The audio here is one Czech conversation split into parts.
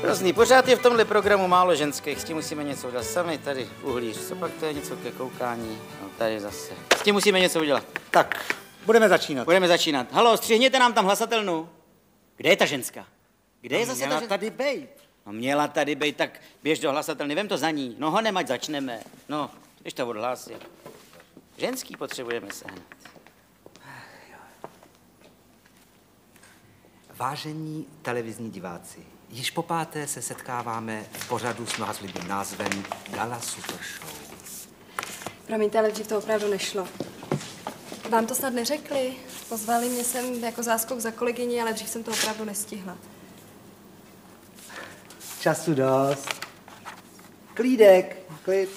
Hrozný, pořád je v tomhle programu málo ženských, s tím musíme něco udělat. Sami tady uhlíř, co pak to je něco ke koukání, no tady zase. S tím musíme něco udělat. Tak, budeme začínat. Budeme začínat. Halo, střihněte nám tam hlasatelnu. Kde je ta ženská? Kde je zase ta ženská? Tady bejt. No měla tady bejt, tak běž do hlasatelny, vem to za ní. No honem, ať začneme. No, když to odhlásí. Ženský potřebujeme sehnat. Vážení televizní diváci, již po páté se setkáváme v pořadu s mnoha slibným názvem Gala Super Show. Promiňte, ale dřív to opravdu nešlo. Vám to snad neřekli? Pozvali mě sem jako záskok za kolegyni, ale dřív jsem to opravdu nestihla. Času dost. Klídek, klid.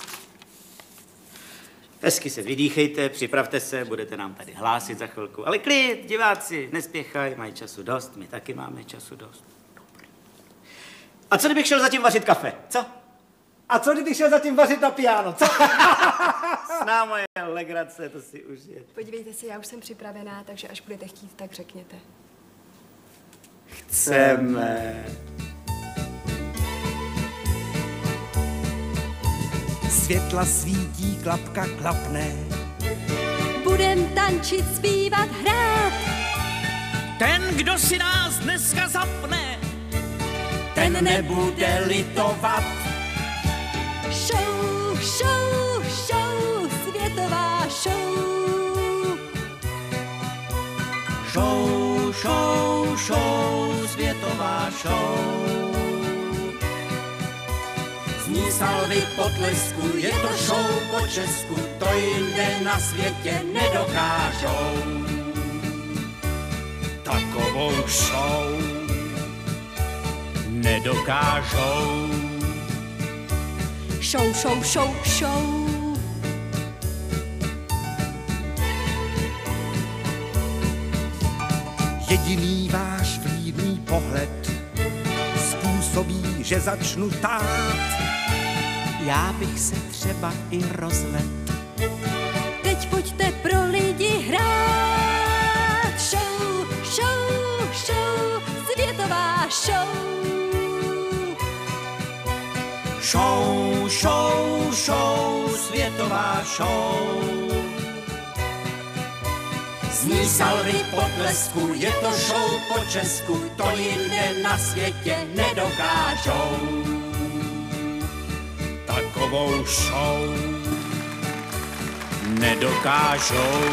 Hezky se vydýchejte, připravte se, budete nám tady hlásit za chvilku. Ale klid, diváci, nespěchaj, mají času dost, my taky máme času dost. A co kdybych šel zatím vařit kafe, co? A co kdybych šel zatím vařit na piano, co? Sná moje legrace, to si užijete. Podívejte se, já už jsem připravená, takže až budete chtít, tak řekněte. Chceme. Světla svítí, klapka klapne. Budem tančit, zpívat, hrát. Ten, kdo si nás dneska zapne, Ten nebude litovat. Show, show, show, světová show. show, show, show, světová show. Zní salvy potlesku, je to show po Česku, to jinde na světě nedokážou. Takovou show nedokážou. Show, show, show, show. Jediný váš vlídný pohled způsobí, že začnu tát. Já bych se třeba i rozvedl. Teď pojďte pro lidi hrát. Show, show, show, světová show. Show, show, show, světová show. Zní salvy potlesku, je to show po Česku, to jinde na světě nedokážou. Takovou show nedokážou.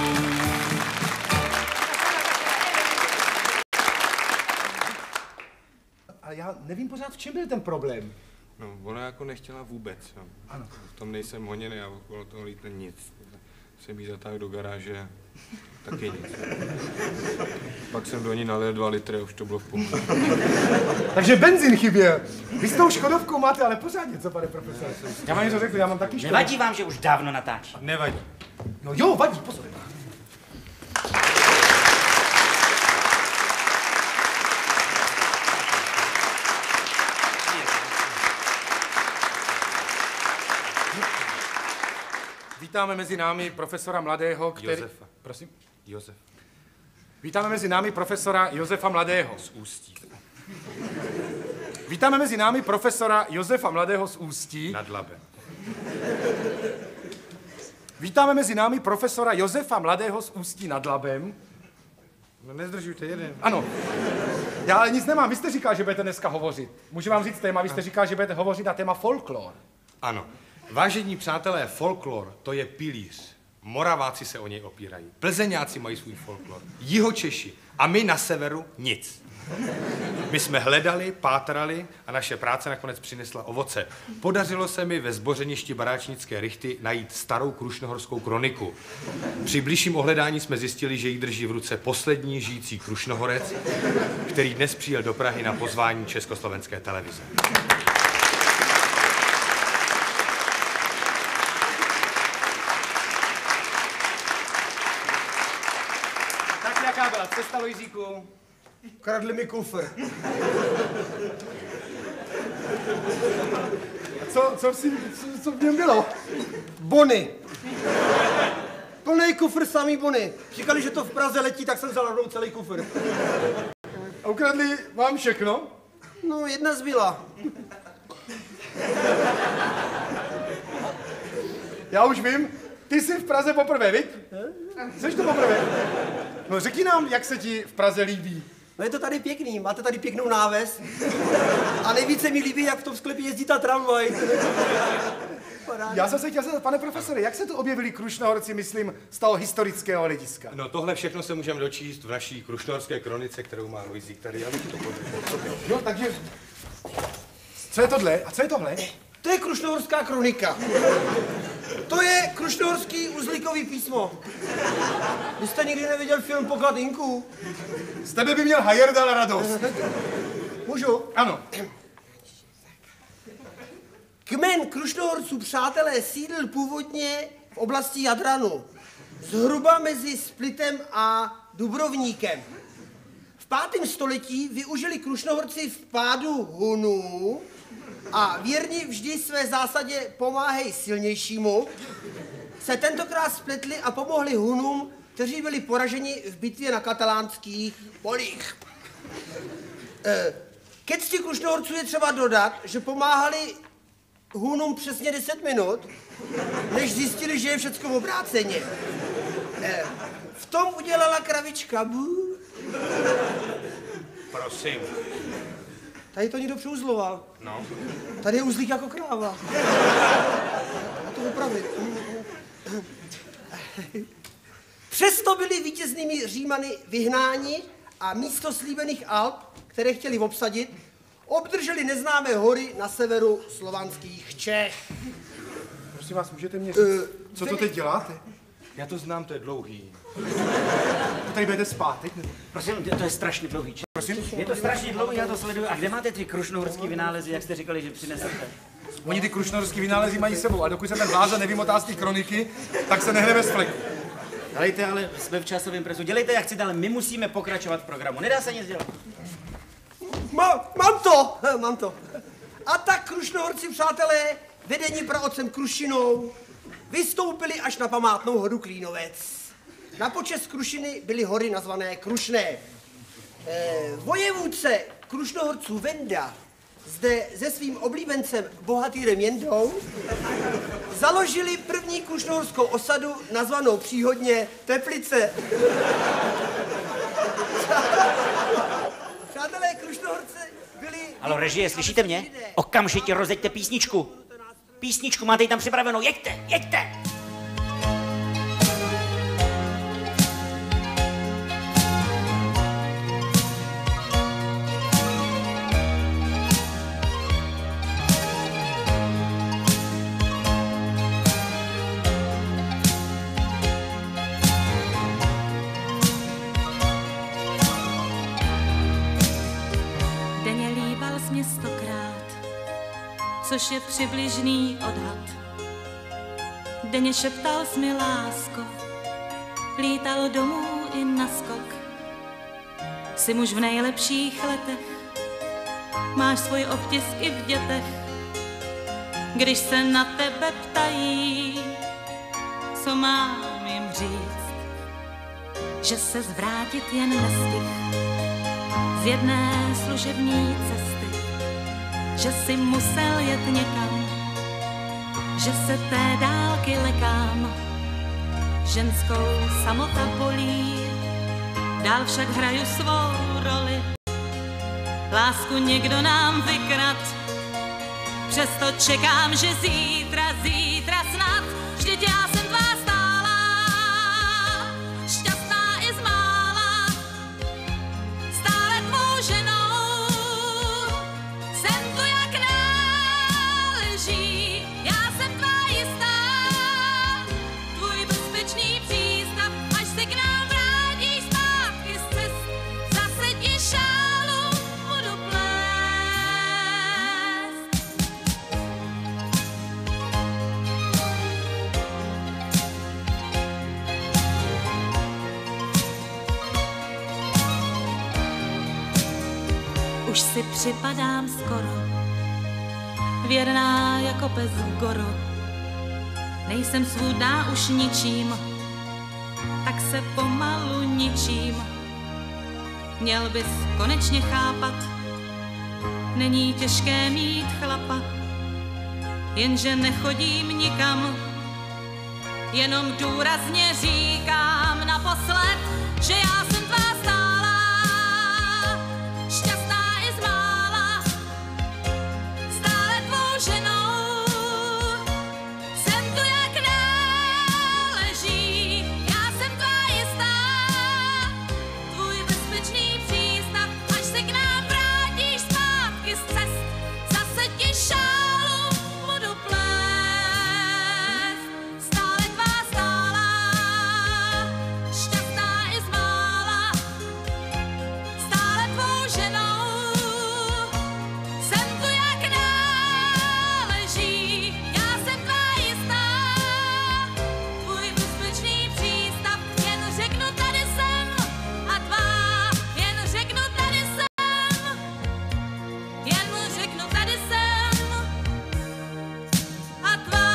A já nevím pořád, v čem byl ten problém. No, ona jako nechtěla vůbec. No. Ano. V tom nejsem honěný a okolo toho lítne nic. Jsem jí zatáhl do garáže, taky nic. Pak jsem do ní nalil 2 litry a už to bylo v pohodě. Takže benzín chyběl. Vy s tou Škodovkou máte ale pořád něco, pane profesore. Já vám něco řekl, já mám taky Škodu. Nevadí vám, že už dávno natáčí? Nevadí. No jo, vadí, pozor. Vítáme mezi námi profesora Mladého, který... Josefa. Prosím? Josef. Vítáme mezi námi profesora Josefa Mladého. Z Ústí. Vítáme mezi námi profesora Josefa Mladého z Ústí. Nad Labem. Vítáme mezi námi profesora Josefa Mladého z Ústí nad Labem. No nezdržujte, jeden. Ano. Já ale nic nemám. Vy jste říkal, že budete dneska hovořit. Můžu vám říct téma? Vy jste říkal, že budete hovořit na téma folklor. Ano. Vážení přátelé, folklor, to je pilíř. Moraváci se o něj opírají. Plzeňáci mají svůj folklor. Jihočeši. A my na severu nic. My jsme hledali, pátrali a naše práce nakonec přinesla ovoce. Podařilo se mi ve zbořeništi Baráčnické rychty najít starou krušnohorskou kroniku. Při bližším ohledání jsme zjistili, že ji drží v ruce poslední žijící Krušnohorec, který dnes přijel do Prahy na pozvání Československé televize. Tak jaká byla cesta, Lojzíku? Kradli mi kufr. Co v něm bylo? Bony. Plnej kufr, samý bony. Říkali, že to v Praze letí, tak jsem vzal rovnou celý kufr. A ukradli vám všechno? No, jedna zbyla. Já už vím, ty jsi v Praze poprvé, viď? Jseš to poprvé? No řekni nám, jak se ti v Praze líbí. No je to tady pěkný, máte tady pěknou náves. A nejvíce mi líbí, jak v tom sklepě jezdí ta tramvaj. Já jsem se chtěl zeptat, pane profesore, jak se tu objevili Krušnohorci, myslím, z toho historického hlediska? No tohle všechno se můžeme dočíst v naší krušnohorské kronice, kterou má Lojzík tady. Já bych to podal. Jo, takže... Co je tohle? A co je tohle? To je krušnohorská kronika. To je krušnohorský uzlíkový písmo. Vy jste nikdy neviděl film Poklad Inků? Z tebe by měl Hajerdal radost. Můžu? Ano. Kmen Krušnohorců, přátelé, sídlil původně v oblasti Jadranu. Zhruba mezi Splitem a Dubrovníkem. V 5. století využili Krušnohorci vpádu Hunů a věrni vždy své zásadě pomáhej silnějšímu, se tentokrát spletli a pomohli Hunům, kteří byli poraženi v bitvě na katalánských polích. Ke cti Krušnohorců je třeba dodat, že pomáhali Hunům přesně 10 minut, než zjistili, že je všecko obráceně. V tom udělala kravička bů. Prosím. Tady to někdo přeuzloval. No. Tady je uzlík jako kráva. A to opravit. Přesto byli vítěznými Římany vyhnáni a místo slíbených Alp, které chtěli obsadit, obdrželi neznámé hory na severu slovanských Čech. Prosím vás, můžete mě říct, co to teď děláte? Já to znám, to je dlouhý. To tady budete spát, teď? Prosím, to je strašně dlouhý čas. Prosím? Je to strašně dlouhý, já to sleduju. A kde máte ty krušnohorský vynálezy, jak jste říkali, že přinesete? Oni ty krušnohorský vynálezy mají sebou a dokud se ten Vláza nevymotá z té kroniky, tak se nehne bez fleku. Helejte, ale jsme v časovém presu. Dělejte, jak chcete, ale my musíme pokračovat v programu. Nedá se nic dělat. Mám to. A tak Krušnohorci, přátelé, vedení praotcem Krušinou, vystoupili až na památnou horu Klínovec. Na počest Krušiny byly hory nazvané Krušné. Vojevůdce Krušnohorců Venda zde se svým oblíbencem bohatýrem Jendou založili první krušnohorskou osadu nazvanou příhodně Teplice. Přátelé, Krušnohorce byli... Halo, režie, slyšíte mě? Okamžitě rozjeďte písničku. Písničku máte ji tam připravenou. Jeďte, jeďte! Což je přibližný odhad. Denně šeptal jsi mi lásko, lítal domů i na skok. Jsi muž v nejlepších letech, máš svůj obtisk i v dětech. Když se na tebe ptají, co mám jim říct, že se zvrátit jen nestih z jedné služební cesty, že si musel jet někam, že se té dálky lekám. Ženskou samota bolí, dál však hraju svou roli. Lásku někdo nám vykrad, přesto čekám, že zítra snad, vždyť já jsem tvá stála, šťastná i zmála, stále tvou ženou. Už si připadám skoro, věrná jako pes Goro. Nejsem svůdná už ničím, tak se pomalu ničím. Měl bys konečně chápat, Není těžké mít chlapa, jenže nechodím nikam. Jenom důrazně říkám naposled, že já jsem tvá stála, šťastná i zmála, stále tvou ženou. Jsem tu jak náleží, já jsem tvá jistá, tvůj bezpečný přístav, až se k nám vrátíš zpátky z cest, zase ti šálu budu plést. Stále tvá stála, šťastná i zmála, stále tvou ženou. Jsem tu jak náleží, já jsem tvá jistá, tvůj bezpečný přístav, jen řeknu tady jsem a tvá, jen řeknu tady jsem, jen řeknu tady jsem a tvá.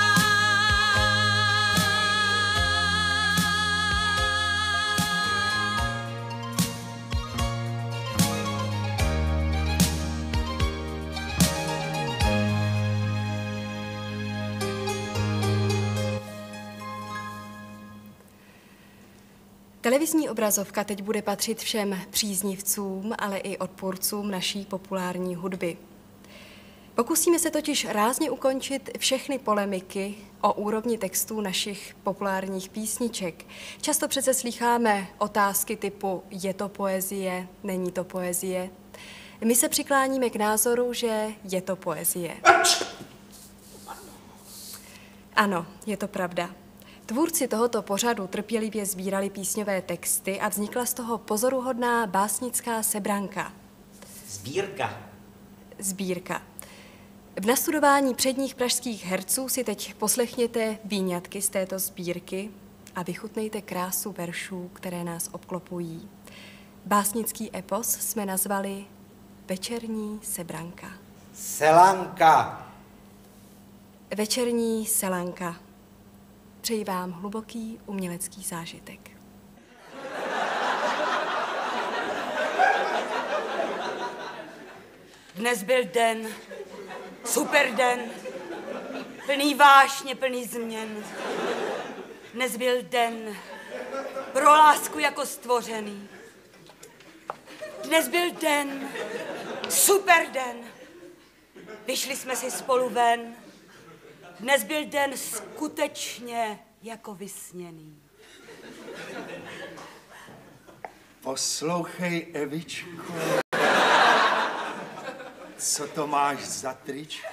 Televizní obrazovka teď bude patřit všem příznivcům, ale i odpůrcům naší populární hudby. Pokusíme se totiž rázně ukončit všechny polemiky o úrovni textů našich populárních písniček. Často přece slýcháme otázky typu je to poezie, není to poezie. My se přikláníme k názoru, že je to poezie. Ano, je to pravda. Tvůrci tohoto pořadu trpělivě sbírali písňové texty a vznikla z toho pozoruhodná básnická sebranka. Sbírka. V nastudování předních pražských herců si teď poslechněte výňatky z této sbírky a vychutnejte krásu veršů, které nás obklopují. Básnický epos jsme nazvali Večerní sebranka. Selanka. Večerní selanka. Přeji vám hluboký umělecký zážitek. Dnes byl den, super den, plný vášně, plný změn. Dnes byl den pro lásku jako stvořený. Dnes byl den, super den, vyšli jsme si spolu ven. Dnes byl den skutečně jako vysněný. Poslouchej, Evičko, co to máš za tričko?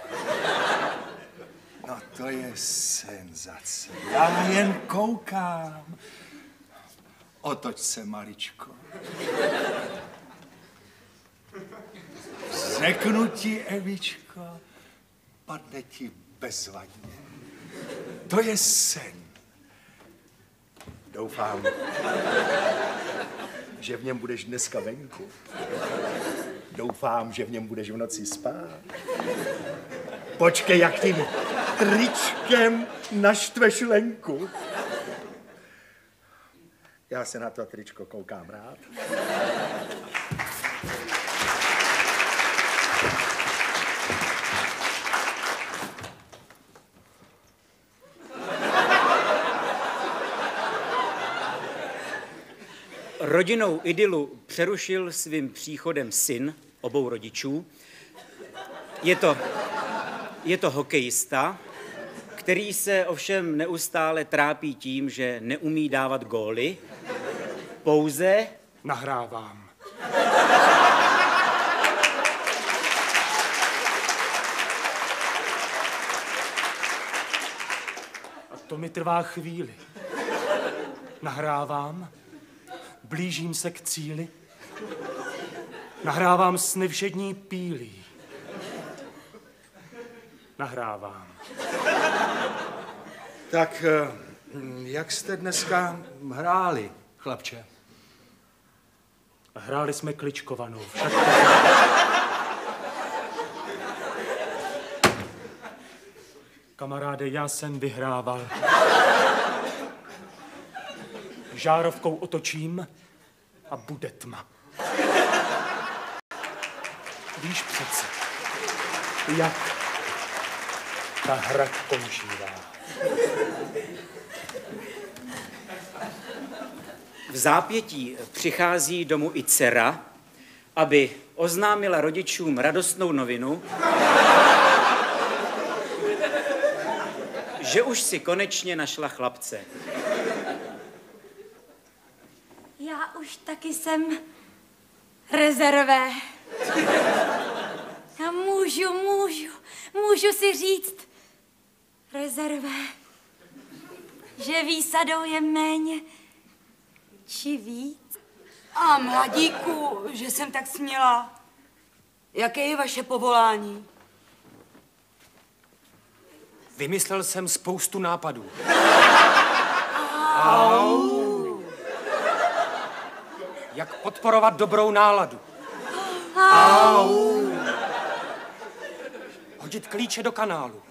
No to je senzace. Já jen koukám. Otoč se, maličko. Řeknu ti, Evičko, padne ti bezvadně. To je sen. Doufám, že v něm budeš dneska venku. Doufám, že v něm budeš v noci spát. Počkej, jak tím tričkem naštveš Lenku. Já se na to tričko koukám rád. Rodinnou idylu přerušil svým příchodem syn obou rodičů. Je to hokejista, který se ovšem neustále trápí tím, že neumí dávat góly, pouze nahrávám. A to mi trvá chvíli. Nahrávám, blížím se k cíli, nahrávám sny všední pílí. Nahrávám. Tak, jak jste dneska hráli, chlapče? Hráli jsme kličkovanou. Však kamaráde, já jsem vyhrával. Žárovkou otočím a bude tma. Víš přece, jak ta hra končívá. V zápětí přichází domů i dcera, aby oznámila rodičům radostnou novinu, že už si konečně našla chlapce. Já už taky jsem rezervé. A můžu si říct rezervé, že výsadou je méně či víc. A mladíku, že jsem tak směla. Jaké je vaše povolání? Vymyslel jsem spoustu nápadů. Au. Jak podporovat dobrou náladu. Au. Hodit klíče do kanálu.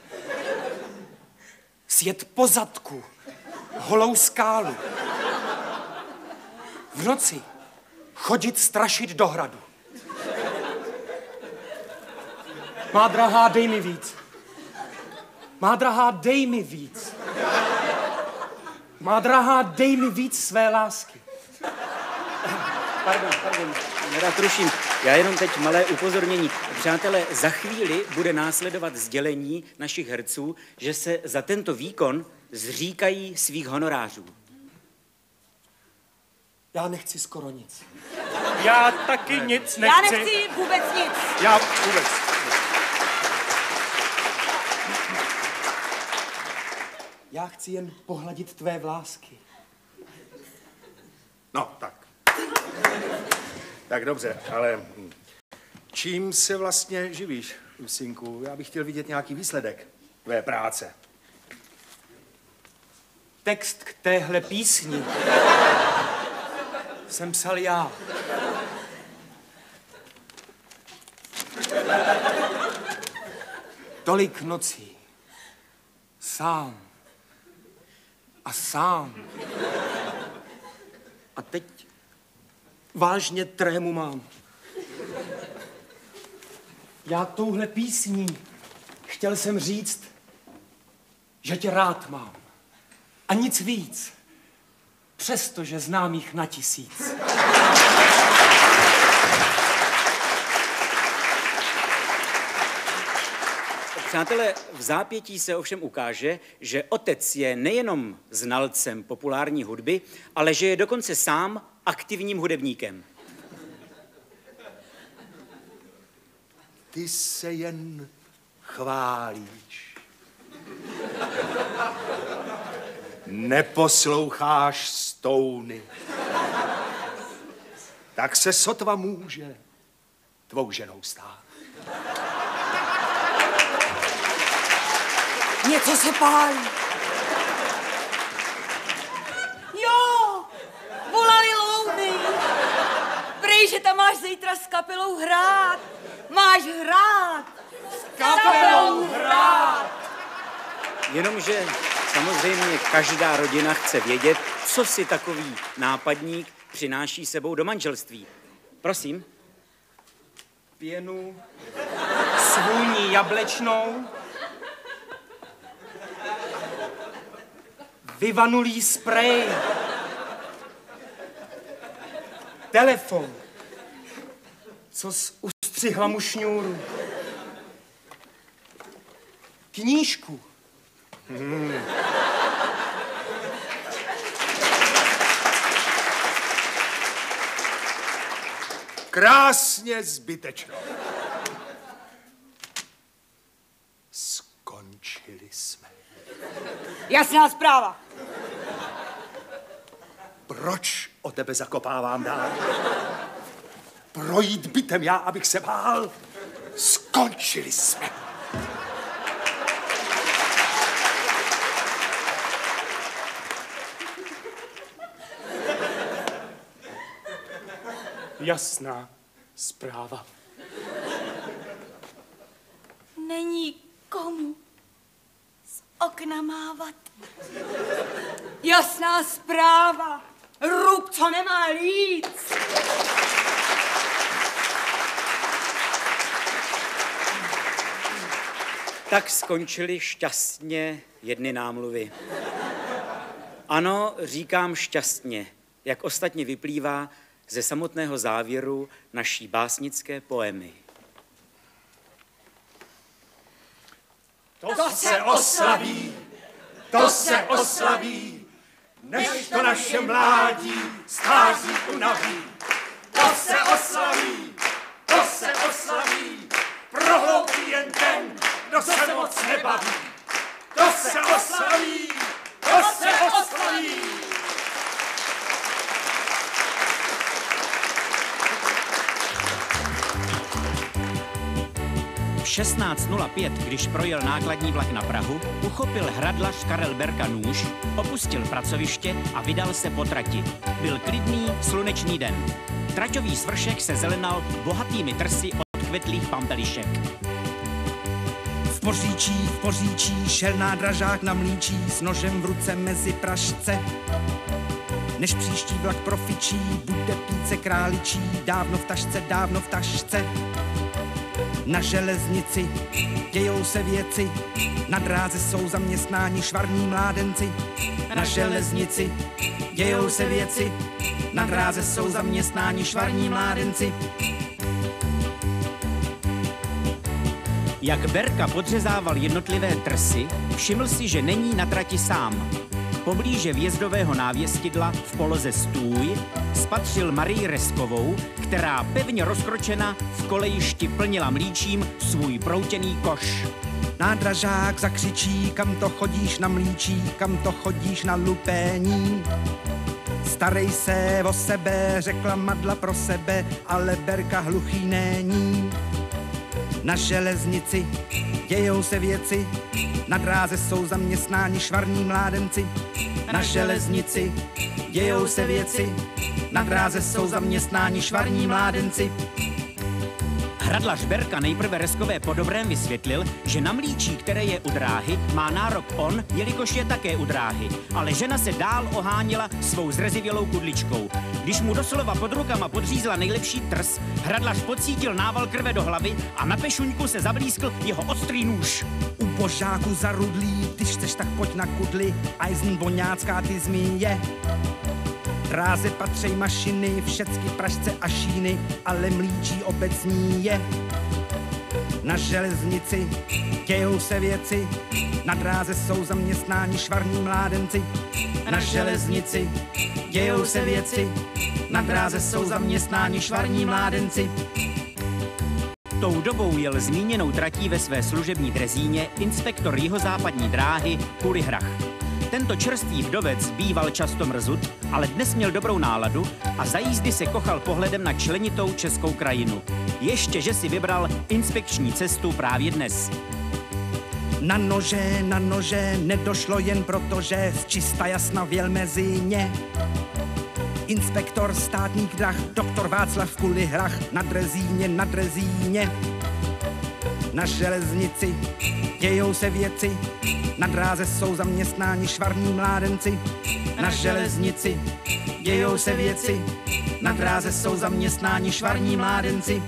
Sjet po zadku holou skálu. V noci chodit strašit do hradu. Má drahá, dej mi víc. Má drahá, dej mi víc. Má drahá, dej mi víc své lásky. Pardon, nerad ruším. Já jenom teď malé upozornění. Přátelé, za chvíli bude následovat sdělení našich herců, že se za tento výkon zříkají svých honorářů. Já nechci skoro nic. Já taky nic nechci. Já nechci vůbec nic. Já vůbec. Já chci jen pohladit tvé vlásky. No, tak. Tak dobře, ale čím se vlastně živíš, synku? Já bych chtěl vidět nějaký výsledek tvé práce. Text k téhle písni jsem psal já. Tolik nocí. Sám. A sám. A teď vážně trému mám. Já touhle písní chtěl jsem říct, že tě rád mám. A nic víc. Přestože znám jich na 1000. Přátelé, v zápětí se ovšem ukáže, že otec je nejenom znalcem populární hudby, ale že je dokonce sám aktivním hudebníkem. Ty se jen chválíš. Neposloucháš stouny. Tak se sotva může tvou ženou stát. Něco se pálí. Jo, volali louny. Prej, že tam máš zítra s kapelou hrát. Máš hrát. S kapelou hrát. Jenomže samozřejmě každá rodina chce vědět, co si takový nápadník přináší sebou do manželství. Prosím. Pěnu s vůní jablečnou, vyvanulý sprej, telefon, co ustřihla mu šňůru, knížku. Krásně zbytečno. Skončili jsme. Jasná zpráva. Proč o tebe zakopávám dál? Projít bytem já, abych se bál? Skončili jsme. Jasná zpráva. Není komu z okna mávat. Jasná zpráva. Rub, co nemá líc. Tak skončily šťastně jedny námluvy. Ano, říkám šťastně, jak ostatně vyplývá ze samotného závěru naší básnické poemy. To se oslaví, to se oslaví, než to naše mládí stáří unaví. To se oslaví, to se oslaví, prohloupí jen ten, kdo se moc nebaví. To se oslaví, to se oslaví. 16:05, když projel nákladní vlak na Prahu, uchopil hradlař Karel Berka nůž, opustil pracoviště a vydal se po trati. Byl klidný, slunečný den. Traťový svršek se zelenal bohatými trsy odkvetlých pampelišek. V Poříčí šel nádražák na mlíčí s nožem v ruce mezi pražce. Než příští vlak profičí, bude píce králičí, dávno v tašce. Na železnici dějou se věci, na dráze jsou zaměstnáni švarní mládenci. Na železnici dějou se věci, na dráze jsou zaměstnáni švarní mládenci. Jak Berka podřezával jednotlivé trsy, všiml si, že není na trati sám. Poblíže vjezdového návěstidla v poloze Stůj spatřil Marii Reskovou, která pevně rozkročena v kolejišti plnila mlíčím svůj proutěný koš. Nádražák zakřičí, kam to chodíš na mlíčí, kam to chodíš na lupéní. Starej se o sebe, řekla Madla pro sebe, ale Berka hluchý není. Na železnici dějou se věci, na dráze jsou zaměstnáni švarní mládenci. Na železnici dějou se věci, na dráze jsou zaměstnáni švarní mládenci. Hradlař Berka nejprve Reskové po dobrém vysvětlil, že na mlíčí, které je u dráhy, má nárok on, jelikož je také u dráhy, ale žena se dál oháněla svou zrezivělou kudličkou. Když mu doslova pod rukama podřízla nejlepší trs, hradlař pocítil nával krve do hlavy a na pešuňku se zablískl jeho ostrý nůž. U božáku zarudlý, ty chceš, tak pojď na kudli, Eisen voňácká ty zmije. Dráze patřej mašiny, všecky pražce a šíny, ale mlíčí obecní je. Na železnici dějou se věci, na dráze jsou zaměstnáni švarní mládenci. Na železnici dějou se věci, na dráze jsou zaměstnáni švarní mládenci. Tou dobou jel zmíněnou tratí ve své služební drezíně inspektor jihozápadní dráhy Kulihrach. Tento čerstvý vdovec býval často mrzut, ale dnes měl dobrou náladu a za jízdy se kochal pohledem na členitou českou krajinu. Ještě, že si vybral inspekční cestu právě dnes. Na nože nedošlo jen proto, že čista jasna věl mezi ně. Inspektor státních drah, doktor Václav Kulihrach na drezíně. Na železnici dějou se věci, na dráze jsou zaměstnáni švarní mládenci. Na železnici dějou se věci, na dráze jsou zaměstnáni švarní mládenci.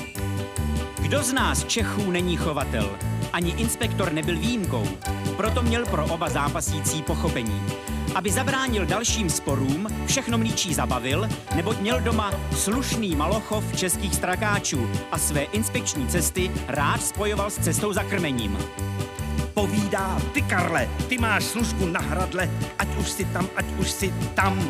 Kdo z nás Čechů není chovatel? Ani inspektor nebyl výjimkou, proto měl pro oba zápasící pochopení. Aby zabránil dalším sporům, všechno mlíčí zabavil, neboť měl doma slušný malochov českých strakáčů a své inspekční cesty rád spojoval s cestou za krmením. Povídá, ty Karle, ty máš službu na hradle, ať už si tam.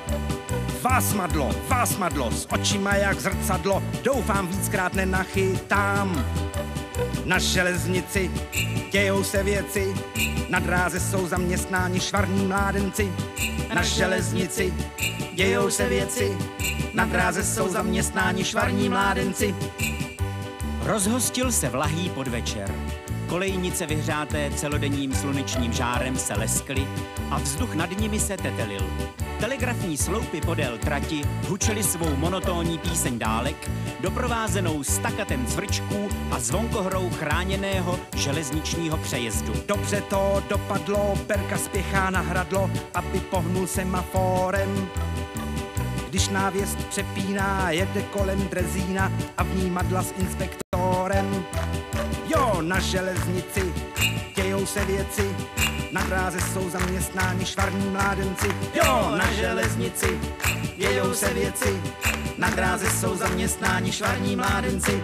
Vás madlo, s očima jak zrcadlo, doufám víckrát nenachytám. Na železnici dějou se věci, na dráze jsou zaměstnáni švarní mládenci. Na železnici dějou se věci, na dráze jsou zaměstnáni švarní mládenci. Rozhostil se vlahý podvečer. Kolejnice vyhřáté celodenním slunečním žárem se leskly a vzduch nad nimi se tetelil. Telegrafní sloupy podél trati hučely svou monotónní píseň dálek, doprovázenou stakatem cvrčků a zvonkohrou chráněného železničního přejezdu. Dobře to dopadlo, Berka spěchá na hradlo, aby pohnul semaforem. Když návěst přepíná, jede kolem drezína a v ní Madla s inspektorem. Jo, na železnici dějou se věci, na dráze jsou zaměstnáni švarní mládenci. Jo, na železnici dějou se věci, na dráze jsou zaměstnáni švarní mládenci.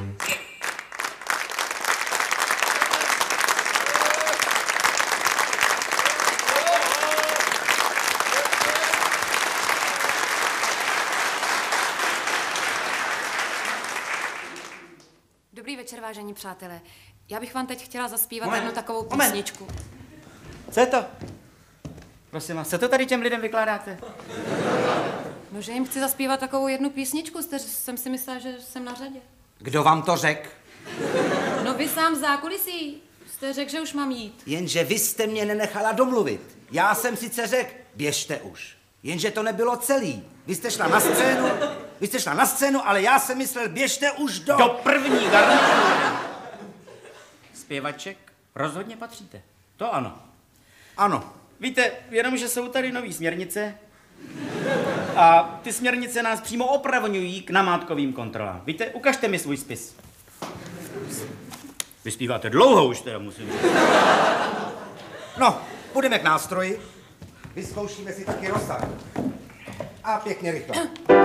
Dobrý večer, vážení přátelé. Já bych vám teď chtěla zaspívat jednu takovou písničku. Co je to? Prosím vás, co to tady těm lidem vykládáte? No, že jim chci zaspívat takovou jednu písničku, jsem si myslela, že jsem na řadě. Kdo vám to řekl? No vy sám v zákulisí jste řekl, že už mám jít. Jenže vy jste mě nenechala domluvit. Já jsem sice řekl, běžte už. Jenže to nebylo celý. Vy jste šla na scénu, ale já jsem myslel, běžte už do první garnitury. Zpěvaček rozhodně patříte. To ano. Ano. Víte, jenom, že jsou tady nový směrnice a ty směrnice nás přímo opravňují k namátkovým kontrolám. Víte, ukažte mi svůj spis. Vy zpíváte dlouho už teda, musím říct. No, půjdeme k nástroji. Vyzkoušíme si taky rozsah. A pěkně rychle.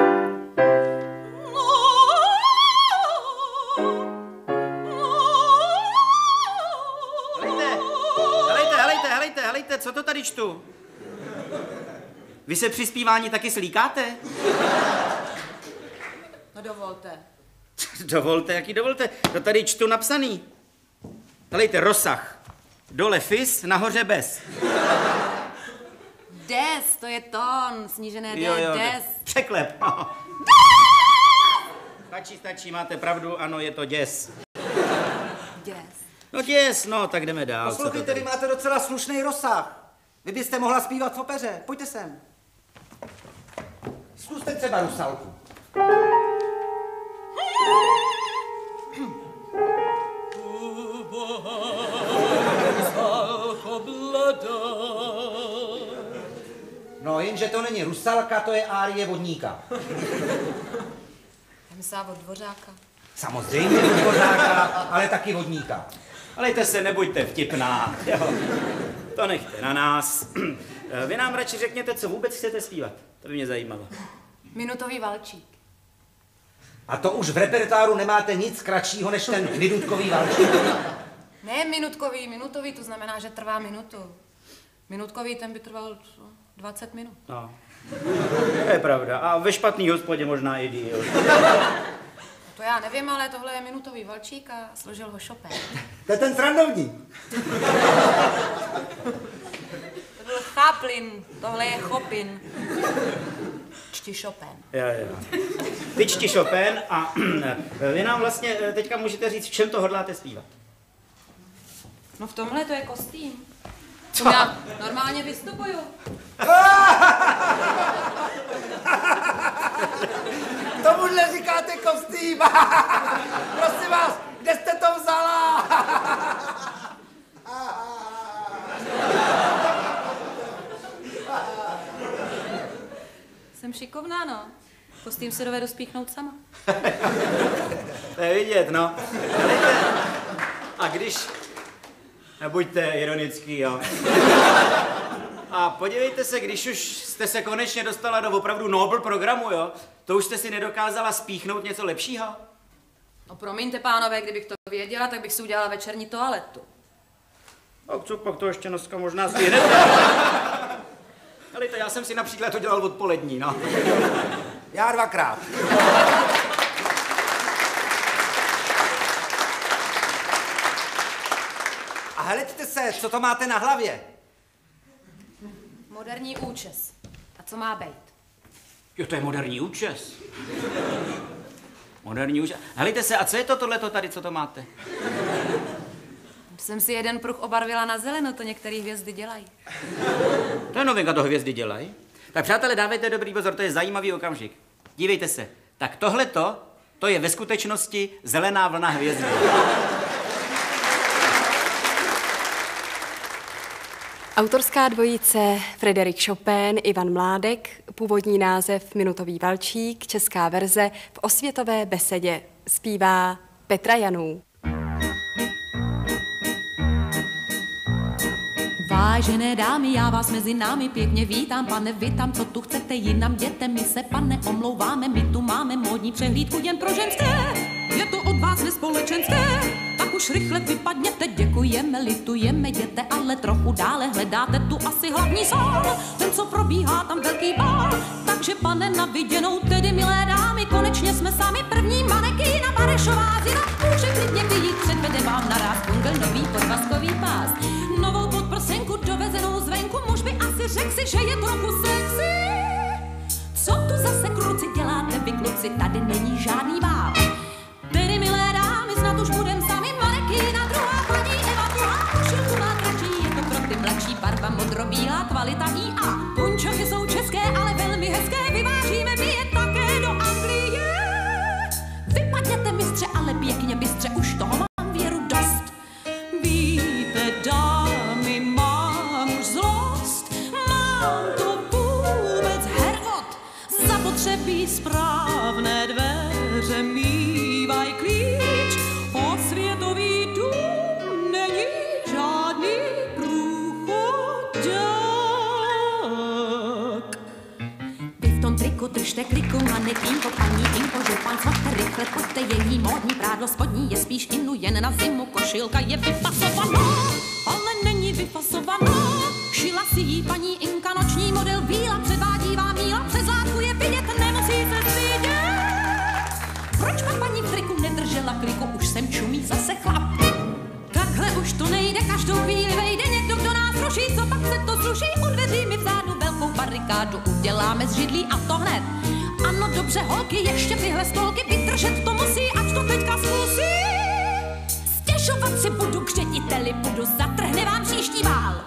Helejte, co to tady čtu? Vy se při zpívání taky slíkáte? No dovolte. Dovolte, jaký dovolte? To tady čtu napsaný. Helejte, rozsah. Dole fis, nahoře bez. Des, to je tón, snížené D, jo, des. Překlep. Stačí, máte pravdu, ano, je to děs. Děs. No děs, no, tak jdeme dál. Poslouchejte, vy máte docela slušný rozsah. Vy byste mohla zpívat v opeře. Pojďte sem. Zkuste třeba Rusalku. No, jenže to není Rusalka, to je árie Vodníka. Já myslela od Dvořáka. Samozřejmě od Dvořáka, ale taky Vodníka. Alejte se, nebuďte vtipná. Jo. To nechte na nás. Vy nám radši řekněte, co vůbec chcete zpívat. To by mě zajímalo. Minutový valčík. A to už v repertoáru nemáte nic kratšího než ten minutkový valčík? Ne minutový, to znamená, že trvá minutu. Minutkový ten by trval 20 minut. No. To je pravda. A ve špatný hospodě možná i díl. To já nevím, ale tohle je minutový valčík a složil ho Chopin. To je ten srandovní. To byl Chaplin, tohle je Chopin. Čti Chopin. Jo. Ty čti Chopin a vy nám vlastně teďka můžete říct, v čem to hodláte zpívat. No v tomhle to je kostým. To já normálně vystupuju. Tomuhle říkáte kostým. Prosím vás, kde jste to vzala? Jsem šikovná, no. Kostým si dovedu spíchnout sama. To je vidět, no. A když... Nebuďte ironický, jo. A podívejte se, když už jste se konečně dostala do opravdu Nobel programu, jo, to už jste si nedokázala spíchnout něco lepšího? No promiňte, pánové, kdybych to věděla, tak bych si udělala večerní toaletu. A co pak to ještě dneska možná zvěděte? Helejte, já jsem si například to dělal odpolední, no. Já 2krát. A hleďte se, co to máte na hlavě? Moderní účes. A co má být? Jo, to je moderní účes. Moderní účes. Helejte se, a co je to tohleto tady, co to máte? Jsem si jeden pruh obarvila na zeleno, to některé hvězdy dělají. To je novinka, to hvězdy dělají. Tak přátelé, dávejte dobrý pozor, to je zajímavý okamžik. Dívejte se, tak tohleto, to je ve skutečnosti zelená vlna hvězdy. Autorská dvojice Frédéric Chopin, Ivan Mládek, původní název Minutový valčík, česká verze v osvětové besedě. Zpívá Petra Janů. Vážené dámy, já vás mezi námi pěkně vítám, pane, vítám, co tu chcete jinam, jděte, my se, pane, omlouváme, my tu máme módní přehlídku jen pro ženské, je to od vás nespolečenské, tak už rychle vypadněte, děkujeme, litujeme, jděte, ale trochu dále, hledáte tu asi hlavní sál, ten, co probíhá tam velký bál, takže pane, na viděnou, tedy milé dámy, konečně jsme sami první manekýna Barešová Zina, může klidně vyjít, předvede vám naráz kungel nový podvazkový pás, novou podprsenku dovezenou zvenku, muž by asi řekl si, že je trochu sexy. Co tu zase kruci děláte vy kluci, tady není žádný vál. Tedy milé dámy, snad už budem sami manekýna, druhá paní Eva, druhá košilku má dračí, je to pro ty mladší barva modrobílá, kvalita IA. Punčochy jsou české, ale velmi hezké, vyvážíme my je také do Anglie. Vypadněte mistře, ale pěkně bystře, už toho mám věru dost. Víte, dámy, mám už zlost, mám to vůbec hervot, zapotřebí správné dveře mývaj klíč, osvětový dům není žádný průchodák. Vy v tom triku držte kliku, manekínko, paní Inko, župan, svatte rychle, pojďte, její módní prádlo spodní je spíš inu jen na zimu, košilka je vyfasovaná, ale není vyfasovaná. Šila si jí paní Inka noční model víla, předvádí vám míla, přes látku je vidět, nemusí se stydět. Proč pak paní v triku nedržela kliku, už sem čumí zase chlap. Takhle už to nejde, každou chvíli vejde někdo, kdo nás ruší, co pak se to zruší, u dveří mi vzadu velkou barikádu uděláme z židlí a to hned. Ano, dobře, holky, ještě tyhle stolky vydržet to musí, ať to teďka zkusí. Stěžovat si budu k řediteli, budu, zatrhne vám příští vál.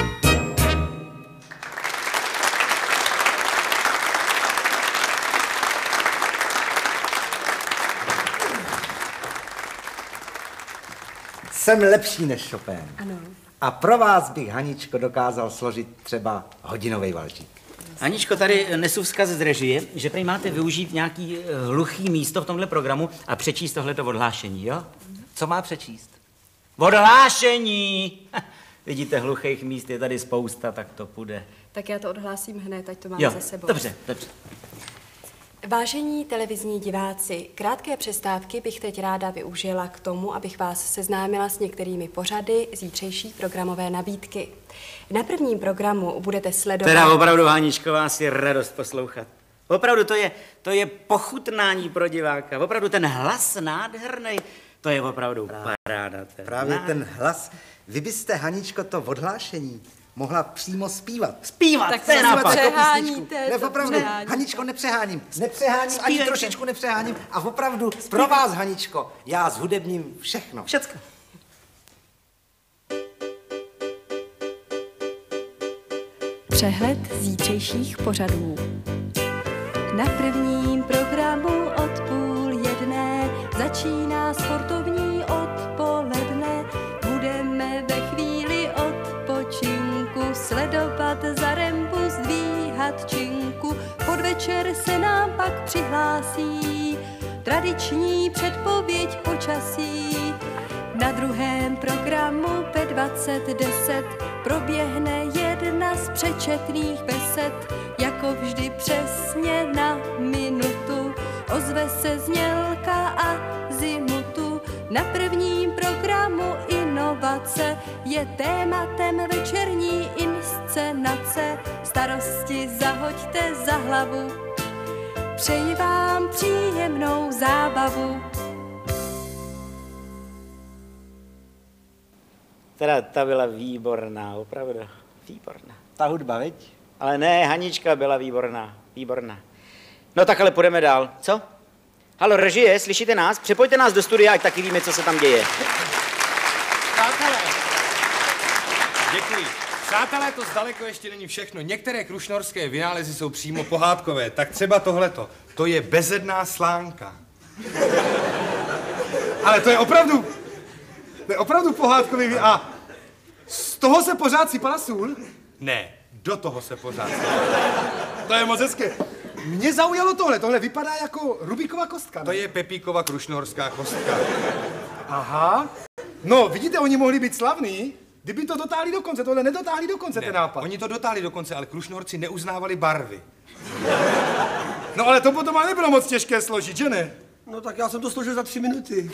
Jsem lepší než Chopin. Ano. A pro vás bych, Haničko, dokázal složit třeba hodinový valčík. Haničko, tady nesu vzkaz z režie, že prý máte využít nějaký hluchý místo v tomhle programu a přečíst tohleto odhlášení, jo? Co má přečíst? Odhlášení! Vidíte, hluchých míst je tady spousta, tak to půjde. Tak já to odhlásím hned, ať to máme Jo, za sebou. dobře, dobře. Vážení televizní diváci, krátké přestávky bych teď ráda využila k tomu, abych vás seznámila s některými pořady zítřejší programové nabídky. Na prvním programu budete sledovat... Teda opravdu, Haničková, si radost poslouchat. Opravdu, to je pochutnání pro diváka. Opravdu ten hlas nádherný, to je opravdu paráda. Právě ten hlas. Vy byste, Haničko, to odhlášení mohla přímo zpívat. Zpívat, tak to je nápad. přeháníte. Ne, opravdu, Haničko, nepřeháním. Nepřeháním, ani trošičku nepřeháním. A opravdu, pro vás, Haničko, já zhudebním všechno. Všecko. Přehled zítřejších pořadů. Na prvním programu od 12:30 začíná sportovní odpoledne. Budeme ve chvíli odpočinku sledovat za rembu, zdvíhat činku. Podvečer se nám pak přihlásí tradiční předpověď počasí. Na druhém programu ve 20:10 proběhne jedna z přečetných besed, jako vždy přesně na minutu. Ozve se znělka a zimutu. Na prvním programu inovace je tématem večerní inscenace. Starosti zahoďte za hlavu. Přeji vám příjemnou zábavu. Teda ta byla výborná, opravdu, výborná. Ta hudba, veď? Ale ne, Hanička byla výborná, výborná. No tak ale půjdeme dál, co? Halo, režie, slyšíte nás? Přepojte nás do studia, ať taky víme, co se tam děje. Přátelé! Děkuji. Přátelé, to zdaleko ještě není všechno. Některé krušnorské vynálezy jsou přímo pohádkové. Tak třeba tohleto. To je bezedná slánka. Ale to je opravdu pohádkový a z toho se pořád sypala sůl? Ne, do toho se pořád. To je moc hezké. Mě zaujalo tohle vypadá jako Rubikova kostka. To je Pepíkova krušnohorská kostka. Aha. No, vidíte, oni mohli být slavní, Kdyby to dotáhli do konce, tohle nedotáhli do konce, ten nápad. Oni to dotáhli do konce, ale Krušnohorci neuznávali barvy. No ale to potom ale nebylo moc těžké složit, že ne? No tak já jsem to složil za 3 minuty.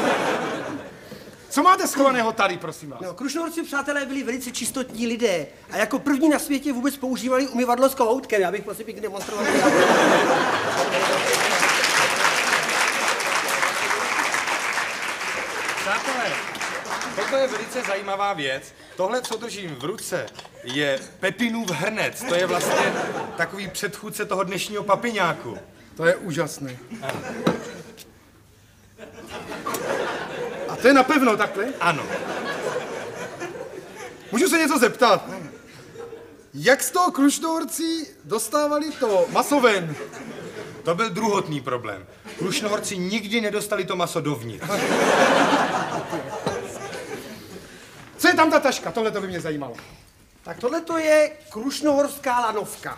Co máte schovaného tady, prosím vás? No, Krušnohorci, přátelé, byli velice čistotní lidé a jako první na světě vůbec používali umyvadlo s kohoutkem. Já bych prosím pěkně demonstroval. Přátelé, toto je velice zajímavá věc. Tohle, co držím v ruce, je Pepinův hrnec. To je vlastně takový předchůdce toho dnešního papiňáku. To je úžasné. A to je napevno takhle? Ano. Můžu se něco zeptat? Jak z toho Krušnohorci dostávali to maso ven? To byl druhotný problém. Krušnohorci nikdy nedostali to maso dovnitř. Co je tam ta taška? Tohle to by mě zajímalo. Tak tohle to je krušnohorská lanovka.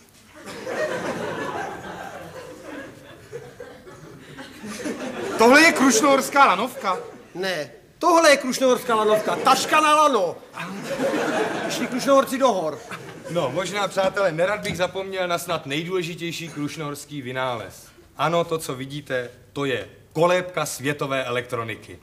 Tohle je krušnohorská lanovka? Ne, tohle je krušnohorská lanovka. Taška na lano. Šli Krušnohorci do hor. No, možná, přátelé, nerad bych zapomněl na snad nejdůležitější krušnohorský vynález. Ano, to, co vidíte, to je kolébka světové elektroniky.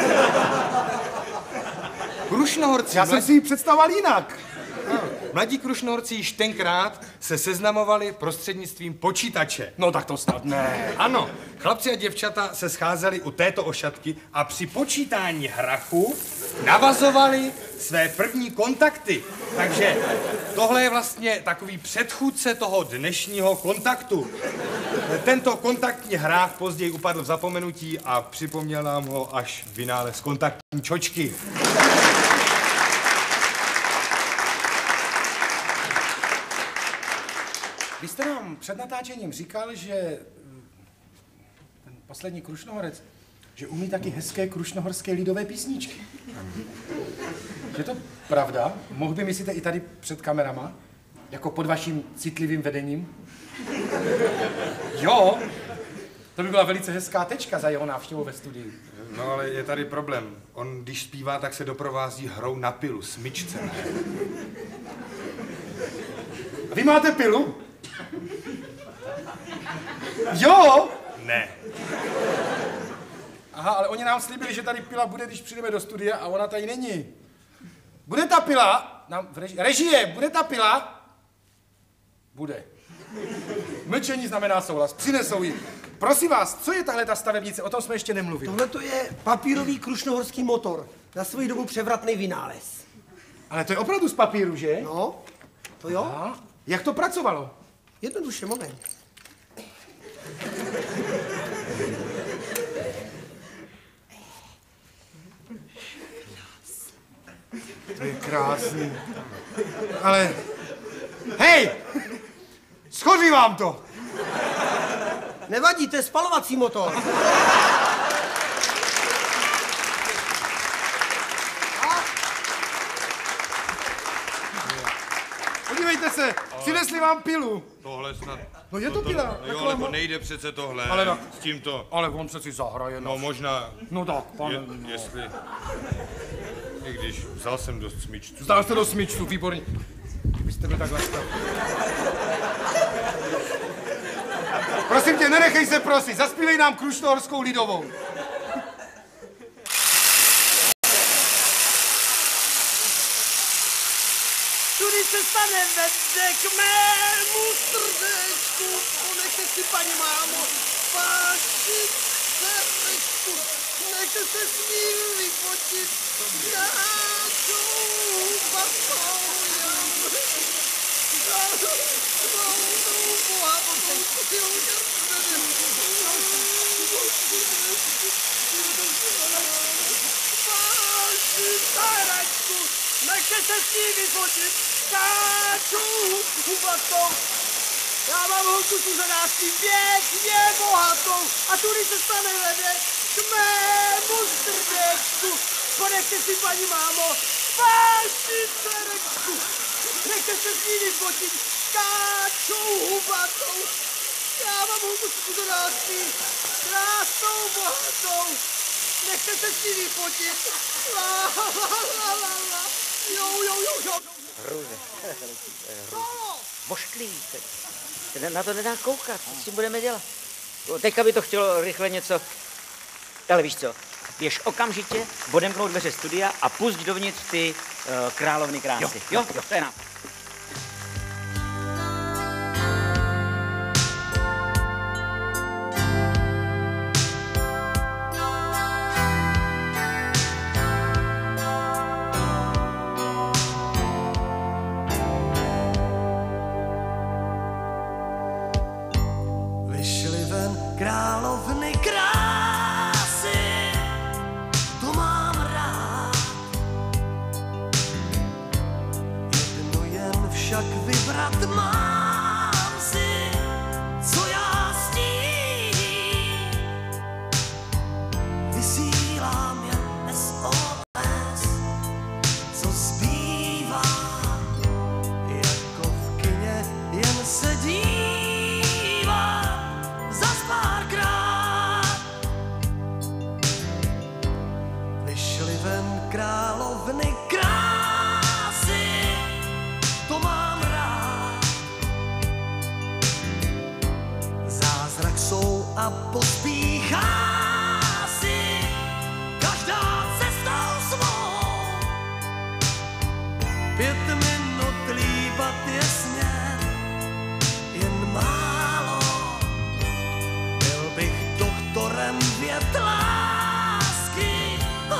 Krušnohorci... Já jsem si ji představoval jinak. Mladí Krušnohorci již tenkrát se seznamovali prostřednictvím počítače. No tak to snad ne. Ano, chlapci a děvčata se scházeli u této ošatky a při počítání hrachu navazovali své první kontakty. Takže tohle je vlastně takový předchůdce toho dnešního kontaktu. Tento kontaktní hrách později upadl v zapomenutí a připomněl nám ho až vynález kontaktní čočky. Vy jste nám před natáčením říkal, že ten poslední Krušnohorec, že umí taky hezké krušnohorské lidové písničky. Je to pravda? Mohl by, myslíte, i tady před kamerama? Jako pod vaším citlivým vedením? Jo, to by byla velice hezká tečka za jeho návštěvu ve studiu. No ale je tady problém. On, když zpívá, tak se doprovází hrou na pilu, smyčce. A vy máte pilu? Jo? Ne. Aha, ale oni nám slíbili, že tady pila bude, když přijdeme do studia a ona tady není. Bude ta pila? Režie, bude ta pila? Bude. Mlčení znamená souhlas. Přinesou ji. Prosím vás, co je tahle ta stavebnice? O tom jsme ještě nemluvili. Tohle to je papírový krušnohorský motor. Na svoji dobu převratný vynález. Ale to je opravdu z papíru, že? No, to jo. A jak to pracovalo? Jednoduše, moment. To je krásný. Ale... Hej! Schoří vám to! Nevadí, to je spalovací motor. Podívejte se, přinesli vám pilu. Tohle snad... No je to pila. Jo, ale to nejde přece tohle. Ale no, s tímto. Ale on přeci zahraje. No možná. No tak, pane. Jestli... I když vzal jsem dost smyčců. Vzal jste do smyčců, výborně. Kdybyste byl tak laskav. Prosím tě, nenechej se prosit, zaspívej nám krušnohorskou lidovou. Tudy se stane vede k mému srdečku, ponechte si, paní mámo, vaši srdečku, nechte se s ním vyfotit, nějakou basou, nechte se s ní vyfotit, skáču hubatou. Já mám holku tu za nástí pěkně bohatou a tudy se stane vede k mému srdečku. Ponechte si, paní mámo, vaši srdečku. Nechte se s ní vyfotit, skáču hubatou. Já mám holku tu za nástí krásnou bohatou. Nechte se s ní vyfotit. La la la la la. Jo. Růže. Vošklivý. Na to nedá koukat, co s tím budeme dělat. Teďka by to chtělo rychle něco... Ale víš co, běž okamžitě, odemknout dveře studia a pusť dovnitř ty královny krásy. Jo, to je nám. Královny krásy, to mám rád. Jednu jen však vybrat mám si, co já s ní. Vysílám jen SOS, co zbývá, jako v kině jen sedí. Královny krásy, to mám rád. Zázrak jsou a pospíchá si každá cestou svou. 5 minut líbat je směr, jen málo. Byl bych doktorem věd lásky,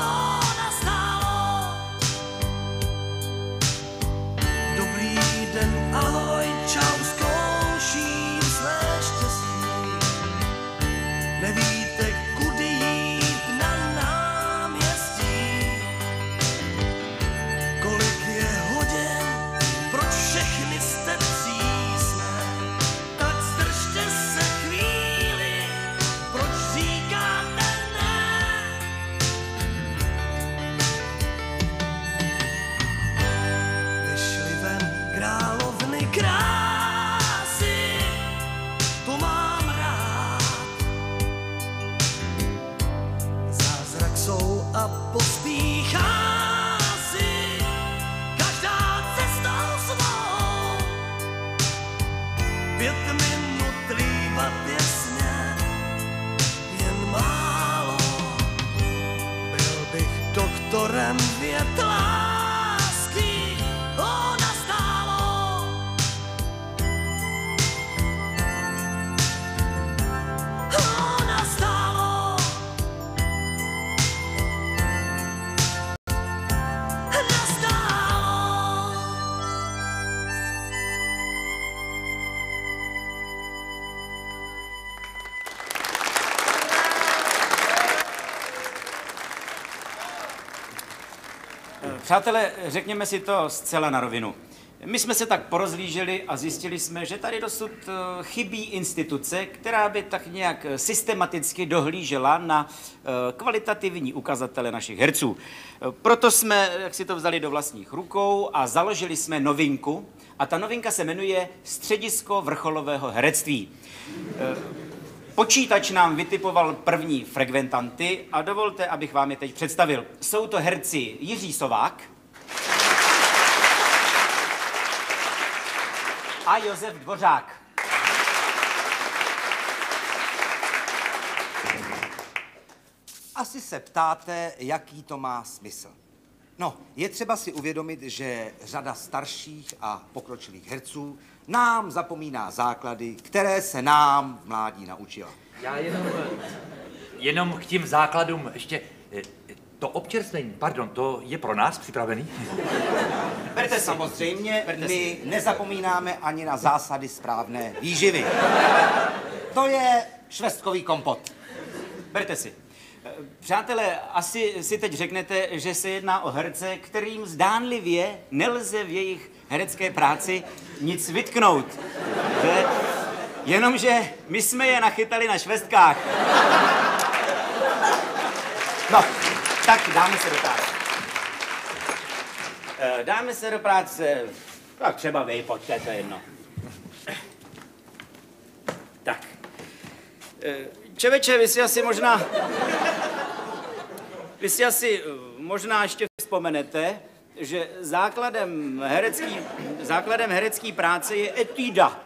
ahoj, čau, zkouším své štěstí. Nevíte, kudy jít na náměstí. Kolik je hodin, proč všechny jste přísné? Tak zdržte se chvíli, proč říkáte ne? Vyšli ven královny krásy, to mám rád. Zázrak jsou a pospíchá si každá cestou svou. 5 minut líbat je směr, jen málo. Byl bych doktorem věd lásky, ona stálo. Ona stálo. Přátelé, řekněme si to zcela na rovinu. My jsme se tak porozlíželi a zjistili jsme, že tady dosud chybí instituce, která by tak nějak systematicky dohlížela na kvalitativní ukazatele našich herců. Proto jsme jak si to vzali do vlastních rukou a založili jsme novinku. A ta novinka se jmenuje Středisko vrcholového herectví. Počítač nám vytipoval první frekventanty a dovolte, abych vám je teď představil. Jsou to herci Jiří Sovák a Josef Dvořák. Asi se ptáte, jaký to má smysl. No, je třeba si uvědomit, že řada starších a pokročilých herců nám zapomíná základy, které se nám v mládí naučila. Já jenom k tím základům ještě... To občerstvení, pardon, to je pro nás připravený? Berte samozřejmě, my nezapomínáme ani na zásady správné výživy. To je švestkový kompot. Berte si. Přátelé, asi si teď řeknete, že se jedná o herce, kterým zdánlivě nelze v jejich herecké práci nic vytknout. Že? Jenomže my jsme je nachytali na švestkách. No, tak dáme se do práce. Dáme se do práce, tak třeba vy, pojďte, to je jedno. Tak. Čeveče, vy si asi možná ještě vzpomenete, že základem herecké práce je etuda.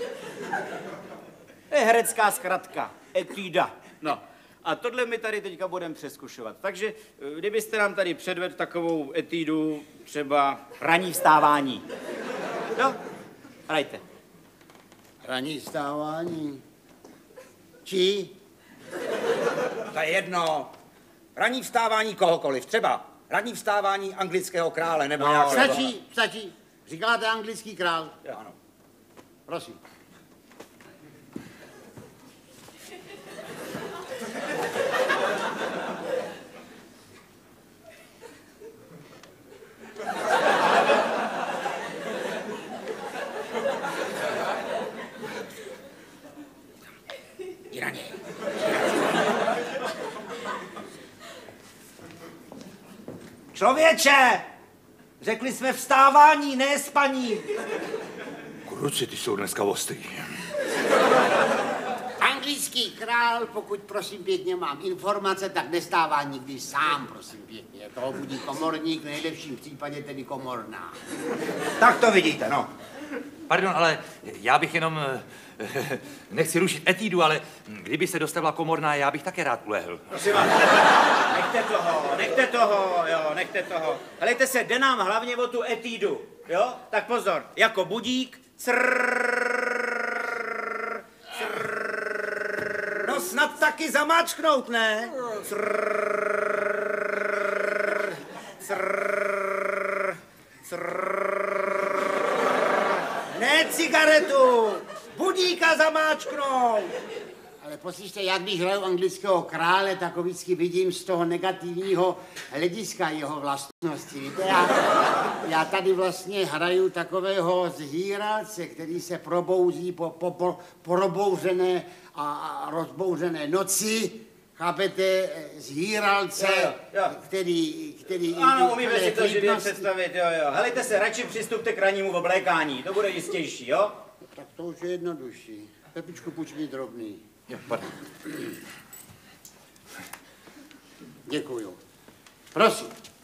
To je herecká zkratka. Etuda. No. A tohle my tady teďka budeme přezkušovat. Takže kdybyste nám tady předvedl takovou etudu, třeba ranní vstávání. Jo? Hrajte. Ranní vstávání. Čí? To je jedno. Ranní vstávání kohokoliv. Třeba ranní vstávání anglického krále nebo nějak... Stačí. Říkáte anglický král? Jo, ano. Prosím. Člověče! Řekli jsme vstávání, ne spaní. Kluci, ty jsou dneska ostrý. Anglický král, pokud prosím pěkně mám informace, tak nestává nikdy sám, prosím pěkně. Toho budí komorník, v nejlepším případě tedy komorná. Tak to vidíte, no. Pardon, ale já bych jenom... Nechci rušit etídu, ale kdyby se dostavila komorná, já bych také rád ulehl. Prosím vás, nechte toho. Helejte se, jde nám hlavně o tu etídu, jo? Tak pozor, jako budík, No snad taky zamáčknout, ne? Ne cigaretu, budíka zamáčknout. Ale poslyšte, jak když hraju anglického krále, tak ho vždycky vidím z toho negativního hlediska jeho vlastnosti. Víte, já tady vlastně hraju takového zhýralce, který se probouzí po probouřené a rozbouřené noci. Chápete? Zhýralce, který... Ano, umíme si to živě představit, jo. Helejte se, radši přistupte k rannímu oblékání, to bude jistější, jo? Tak to už je jednodušší. Pepičku, půjč mi drobný. Jo, pardon. Děkuju. Prosím.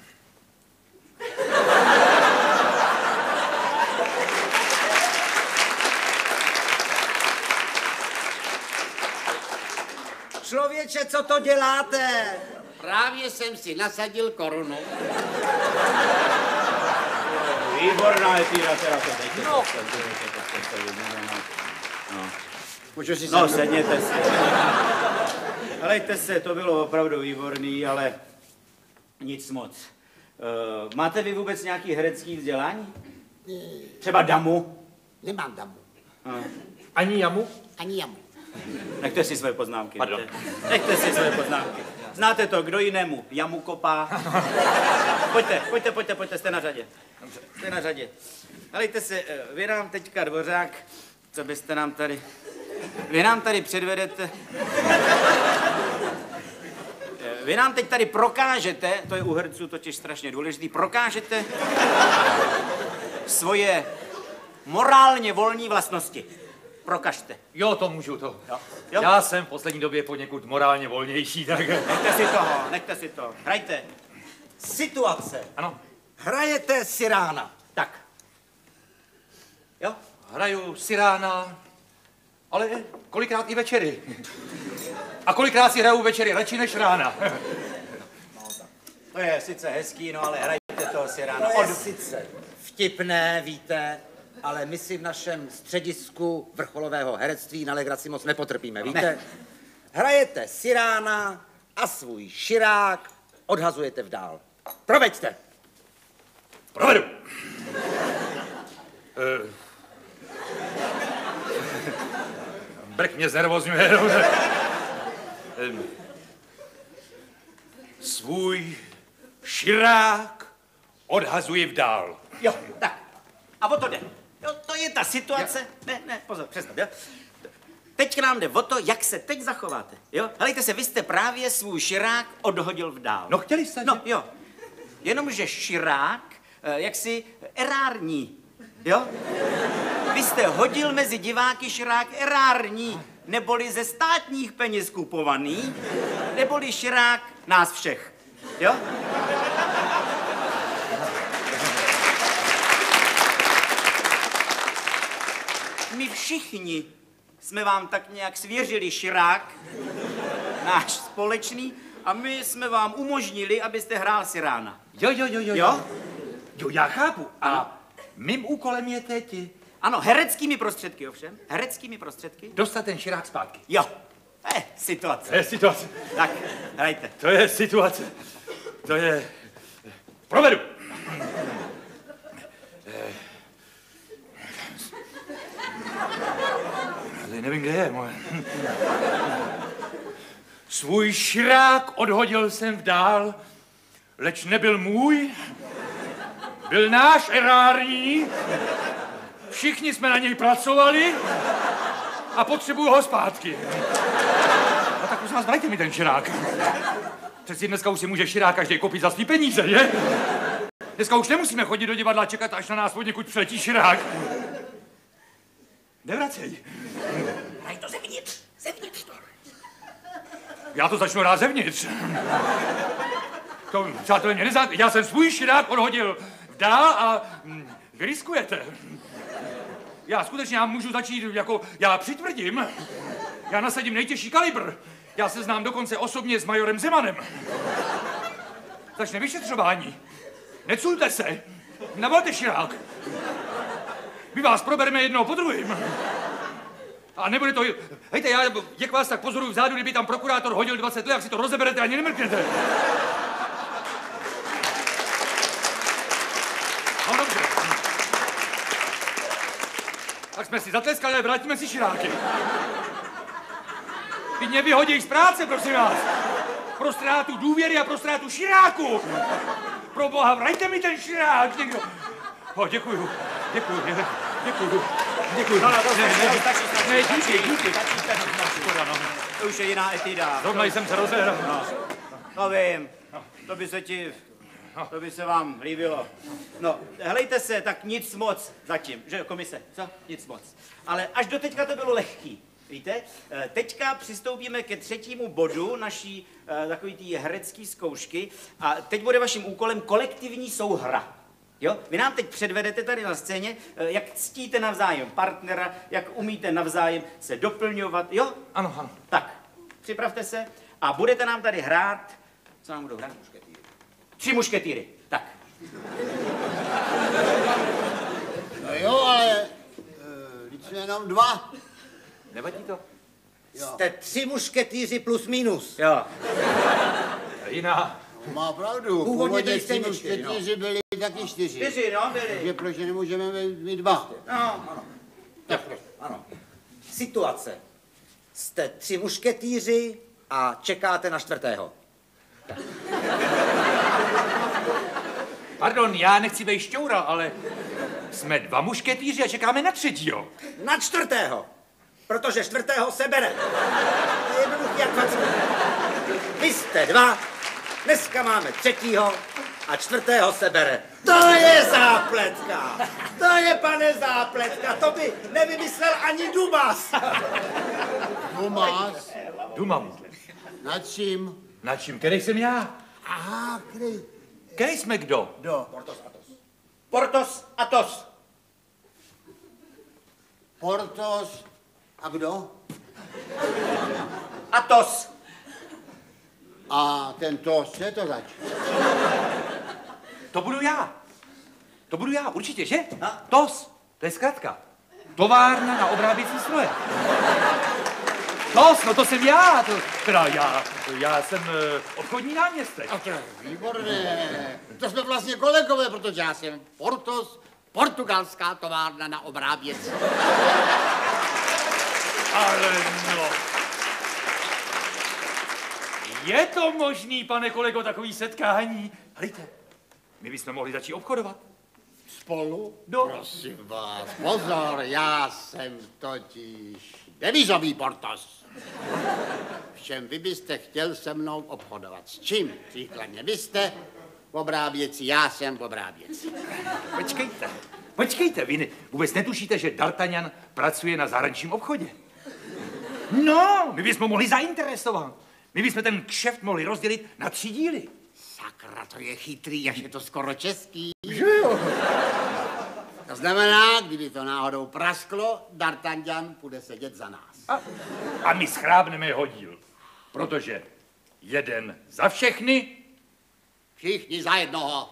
Člověče, co to děláte? Právě jsem si nasadil korunu. Výborná etída, teda to dejte. Můžu si No, sedněte si. Helejte se, to bylo opravdu výborný, ale nic moc. Máte vy vůbec nějaký herecký vzdělání? Třeba damu? Nemám damu. Ani jamu? Ani jamu. Nechte si své poznámky. Pardon. Nechte si své poznámky. Znáte to, kdo jinému jamu kopá? Pojďte, jste na řadě. Jste na řadě. Helejte se, vy nám teďka dvořák, co byste nám tady... Vy nám tady předvedete... Vy nám teď tady prokážete, to je u herců totiž strašně důležitý, prokážete svoje morálně volní vlastnosti. Prokažte. Jo, to můžu, to. Jo? Já jsem v poslední době poněkud morálně volnější, tak... Nechte si to. Hrajte. Situace. Ano. Hrajete sirána. Tak. Jo? Hraju sirána, ale kolikrát i večery. A kolikrát si hraju večery radši než rána. To je sice hezký, no ale hrajte toho sirána. To je sice vtipné, víte, ale my si v našem středisku vrcholového herectví na legraci moc nepotrpíme, víte? Ne. Hrajete sirána a svůj širák odhazujete v dál. Proveďte. Provedu. Brk mě znervozňuje. Svůj širák odhazuji v dál. Jo, tak. A o to jde. Jo, to je ta situace. Ne, pozor, přestaň, jo. Teď k nám jde o to, jak se teď zachováte, jo? Helejte se, vy jste právě svůj širák odhodil v dál. No, chtěli jste, No, jo. Jenomže širák, jaksi erární, jo? Vy jste hodil mezi diváky širák erární, neboli ze státních peněz kupovaný, neboli širák nás všech, jo? my všichni jsme vám tak nějak svěřili širák, náš společný, a my jsme vám umožnili, abyste hrál Sirána. Jo? Jo? Jo, já chápu. A mým úkolem je teď... Ano, hereckými prostředky ovšem. Hereckými prostředky. Dostat ten širák zpátky. Jo. Situace. To je situace. Tak, hrajte. To je situace. To je... Provedu. Ale nevím, kde je moje. Svůj širák odhodil jsem v dál, leč nebyl můj, byl náš erární, všichni jsme na něj pracovali a potřebuju ho zpátky. A tak už nás vrajte mi ten širák. Přeci dneska už si může širák každý koupit za svý peníze, je? Dneska už nemusíme chodit do divadla a čekat, až na nás odněkud přiletí širák. Nevracej. Hraj to zevnitř, zevnitř to. Já to začnu rád zevnitř. To, přátelé, mě neznáte. Já jsem svůj širák odhodil dál a vy riskujete. Já skutečně můžu začít jako, já přitvrdím. Já nasadím nejtěžší kalibr. Já se znám dokonce osobně s majorem Zemanem. Začne vyšetřování. Neculte se. Navolte širák. My vás probereme jednoho po druhým. A nebude to... Hejte, já jak vás tak pozoruju vzadu, kdyby tam prokurátor hodil 20 let, jak si to rozeberete ani nemrknete. No dobře. Tak jsme si zatleskali, ale vrátíme si širáky. Ty mě vyhodí z práce, prosím vás. Pro ztrátu důvěry a pro ztrátu širáku. Pro boha, vrajte mi ten širák někdo. Děkuju. No, díky. Škoda, no. To už je jiná etída. Zrovna jsem se rozehral. No vím, to by se vám líbilo. No, helejte se, tak nic moc zatím, že komise, co? Nic moc. Ale až do teďka to bylo lehký, víte? Teďka přistoupíme ke třetímu bodu naší takový tý herecký zkoušky a teď bude vaším úkolem kolektivní souhra. Jo? Vy nám teď předvedete tady na scéně, jak ctíte navzájem partnera, jak umíte navzájem se doplňovat, jo? Ano. Tak, připravte se a budete nám tady hrát, co nám budou hrát? Tři mušketýry, tak. No jo, ale teď jsme jenom dva. Nevadí to? Jo. Jste 3 mušketýři plus minus. Jo. Jiná. Má pravdu. Původně tři mušketýři byli taky 4. 4, no, byli. Takže proč nemůžeme mít 2? No. Ano. Situace. Jste 3 mušketýři a čekáte na 4. Pardon, já nechci být šťoura, ale jsme 2 mušketýři a čekáme na 3. Na 4. Protože 4. se bere. To je jednoduchý jak facku. Vy jste 2, dneska máme 3. a 4. se bere. To je zápletka. To je, pane, zápletka. To by nevymyslel ani Dumas. Dumas? Duma, myslím. Nad čím? Nad čím? Který jsem já? Aha, který? Který jsme kdo? Kdo? Portos a tos. Portos a kdo? A tos. A ten tos, co je to zač? To budu já, určitě, že? TOS, to je zkratka. Továrna na obráběcí stroje. TOS, no to jsem já, já jsem obchodní náměstek. A to je výborné. To jsme vlastně kolegové, protože já jsem Portos, portugalská továrna na obráběcí. Ale no. Je to možný, pane kolego, takový setkání? Hejte, my bychom mohli začít obchodovat. Spolu? No. Prosím vás, pozor, já jsem totiž devizový Portos. Všem vy byste chtěl se mnou obchodovat. S čím? Příkladně vy jste v obráběci, já jsem v obráběci. Počkejte, vy vůbec netušíte, že D'Artagnan pracuje na zahraničním obchodě? No, my bychom mohli zainteresovat. My bychom ten kšeft mohli rozdělit na 3 díly. Sakra, to je chytrý, až je to skoro český. Že jo? znamená, kdyby to náhodou prasklo, D'Artagnan půjde sedět za nás. A my schrábneme jeho díl, protože jeden za všechny. Všichni za jednoho.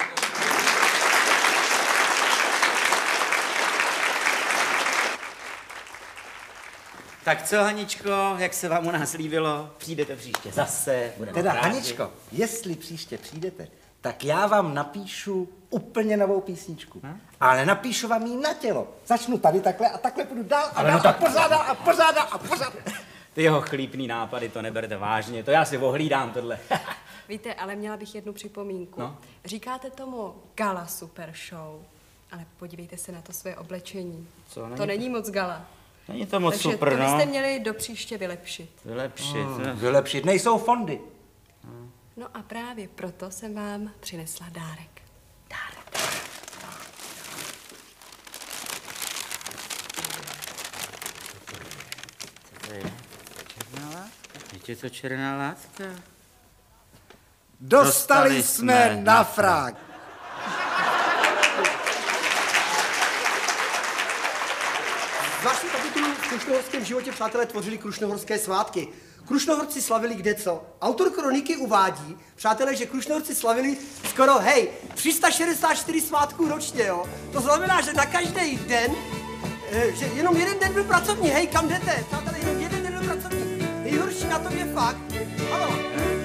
Tak co, Haničko, jak se vám u nás líbilo? Přijdete příště zase? Teda, Haničko, jestli příště přijdete, tak já vám napíšu úplně novou písničku. Ale napíšu vám ji na tělo. Začnu tady takhle a takhle půjdu dál a dál a pořád. Ty jeho chlípný nápady, to neberte vážně, to já si ohlídám tohle. Víte, ale měla bych jednu připomínku. No? Říkáte tomu gala super show, ale podívejte se na to své oblečení. Co, To není moc gala. Není to moc Takže super, to no. byste měli do příště vylepšit. Vylepšit, nejsou fondy. No a právě proto jsem vám přinesla dárek. Je to černá látka? Dostali jsme na frak. Zvláštní kapitolu v krušnohorském životě, přátelé, tvořili krušnohorské svátky. Krušnohorci slavili kdeco. Autor kroniky uvádí, přátelé, že Krušnohorci slavili skoro, 364 svátků ročně, jo. To znamená, že na každý den, že jenom jeden den byl pracovní, kam jdete? Přátelé, jenom jeden den byl pracovní. Nejhorší na tom je fakt, ano,